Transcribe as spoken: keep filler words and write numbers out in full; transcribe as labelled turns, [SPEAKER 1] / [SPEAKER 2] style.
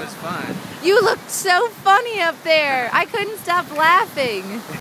[SPEAKER 1] was fun.
[SPEAKER 2] You looked so funny up there. I couldn't stop laughing.